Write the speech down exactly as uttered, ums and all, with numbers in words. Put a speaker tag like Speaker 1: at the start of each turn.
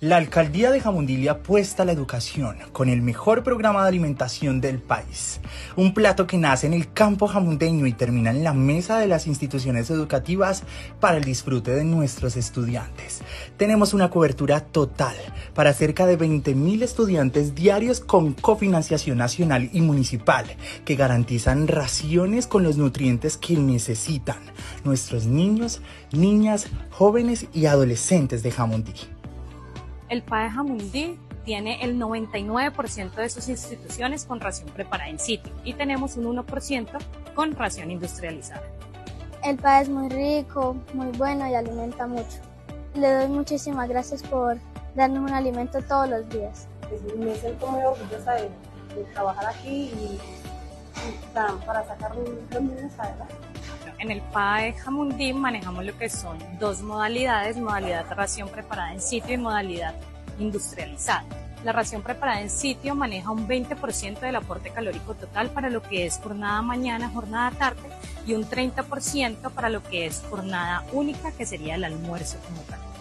Speaker 1: La Alcaldía de Jamundí apuesta a la educación con el mejor programa de alimentación del país. Un plato que nace en el campo jamundeño y termina en la mesa de las instituciones educativas para el disfrute de nuestros estudiantes. Tenemos una cobertura total para cerca de veinte mil estudiantes diarios con cofinanciación nacional y municipal que garantizan raciones con los nutrientes que necesitan nuestros niños, niñas, jóvenes y adolescentes de Jamundí.
Speaker 2: El P A E Jamundí tiene el noventa y nueve por ciento de sus instituciones con ración preparada in situ y tenemos un uno por ciento con ración industrializada.
Speaker 3: El P A E es muy rico, muy bueno y alimenta mucho. Le doy muchísimas gracias por darnos un alimento todos los días.
Speaker 4: Me siento muy orgullosa de, de trabajar aquí y, y para, para sacar los niños adelante.
Speaker 2: En el P A E Jamundí manejamos lo que son dos modalidades, modalidad de ración preparada en sitio y modalidad industrializada. La ración preparada en sitio maneja un veinte por ciento del aporte calórico total para lo que es jornada mañana, jornada tarde y un treinta por ciento para lo que es jornada única, que sería el almuerzo como tal.